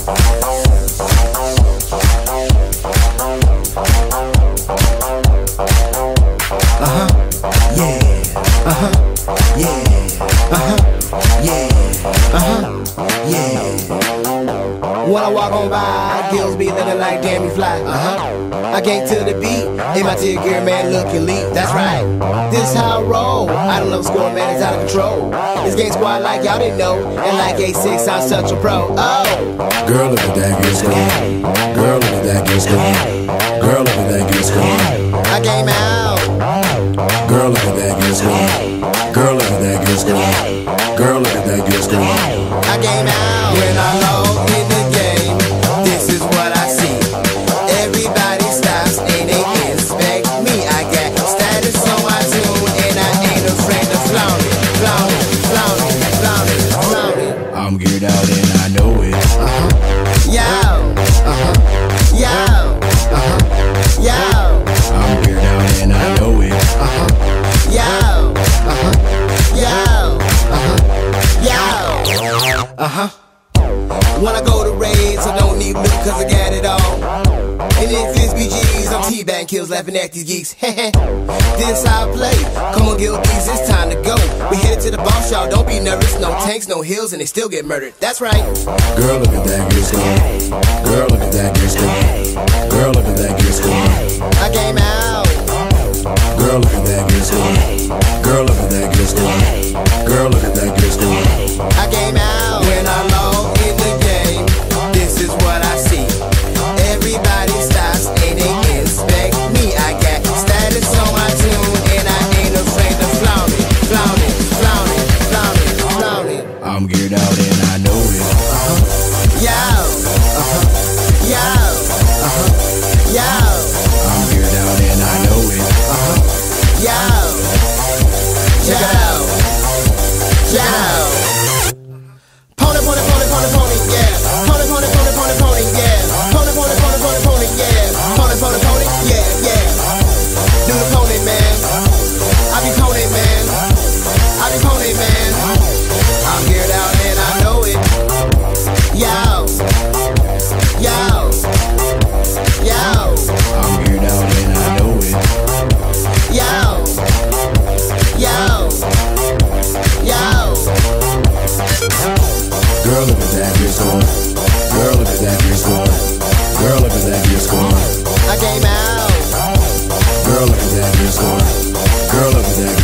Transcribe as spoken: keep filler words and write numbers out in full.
Uh-huh, yeah, uh-huh, yeah, uh-huh, yeah, uh-huh, yeah. When I walk on by, girls be looking like damn me fly. Uh-huh, I can't to the beat, in my tear gear, man, look elite. That's right, this how I roll. I don't love score, man, it's out of control. This game squad like y'all didn't know, and like A six, I'm such a pro. Oh, girl, look at that good score. Girl, look at that good score. Girl, look at that good score. I came out. Girl, look at that good score. Girl, look at that good score. Girl, look at that good score. I came out. When I log in the game, this is what I see. Everybody stops and they inspect me. I got status on my tune and I ain't afraid to flaunt it, flaunt it, flaunt it, flaunt it, flaunt it. I'm geared out and I know it. Uh-huh. Yo, uh-huh. Yo, uh-huh. Yo. I'm geared out and I know it. Uh-huh. Yo, uh-huh. Yo, uh-huh. Yo, uh-huh. When I go to raids, I don't need loot cause I got it all. And if it's B Gs, I'm T-bang kills laughing at these geeks. This how I play. Come on, guilties, it's time to go. We headed to the boss, y'all. Don't be nervous. No tanks, no hills, and they still get murdered. That's right. Girl, look at that good score. Girl, look at that good score. Girl, look at that good score. I came out. Girl, look at that good score. Girl, look at that good score. Girl, look at that good score. I came out. When I log in the game, this is what I see. Everybody stops and they inspect me. I got status on my tune and I ain't afraid to flaunt it, flaunt it, flaunt it, flaunt it, flaunt it. I'm geared out and I know it. Uh-huh. Yo, uh-huh. Yo, uh-huh. Yo. I'm geared out and I know it. Uh-huh. Yo, check it out, check it out. Pony, pony, pony, pony, pony, yeah. Pony, pony, pony, pony, pony, yeah. Pony, pony, pony, pony, pony, yeah. Pony, pony, pony, yeah, yeah. Do the pony, man. I be pony, man. I be pony, man. I'm geared out and I know it. Yo, yo, yo. I'm geared out and I know it. Yo, yo, yo. Girl, look at that good score. Girl, look at that good score. Girl, look at that good score. I came out. Girl, look at that good score. Girl, look at that good score.